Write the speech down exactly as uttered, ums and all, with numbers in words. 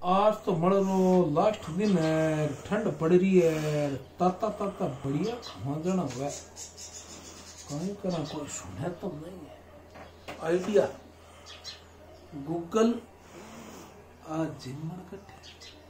आज तो मड़ रो लास्ट दिन है, ठंड पड़ रही है, ताता ताता बढ़िया खाना देना हुआ। कहीं करा कोई सुने तो नहीं है आइडिया। गूगल आज जिन मन कटे